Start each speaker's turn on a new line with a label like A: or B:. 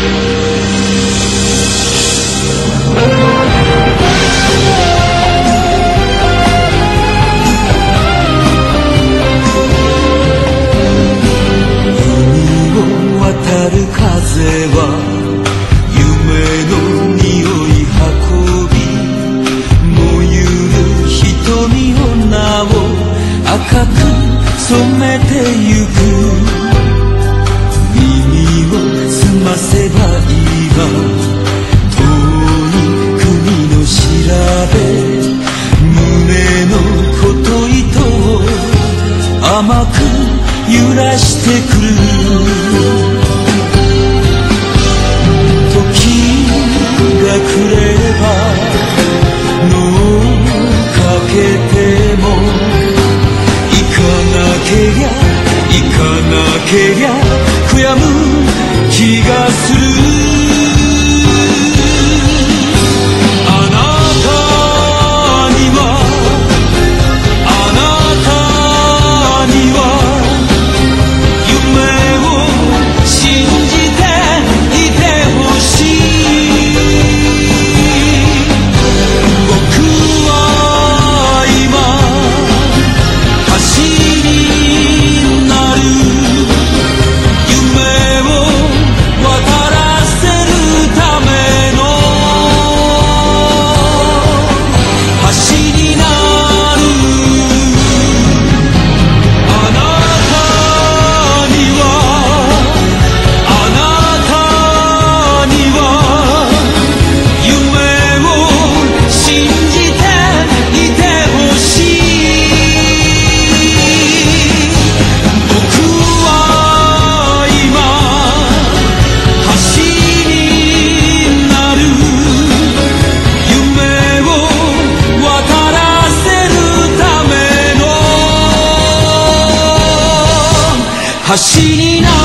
A: 赤く染めてゆく耳を澄ませば今遠い国の調べ胸のこと糸を甘く揺らしてくる時がくれば脳かけても行かなけりゃ悔やむ気がするあなたにはあなたには夢を信じていてほしい僕は今走りなる走りな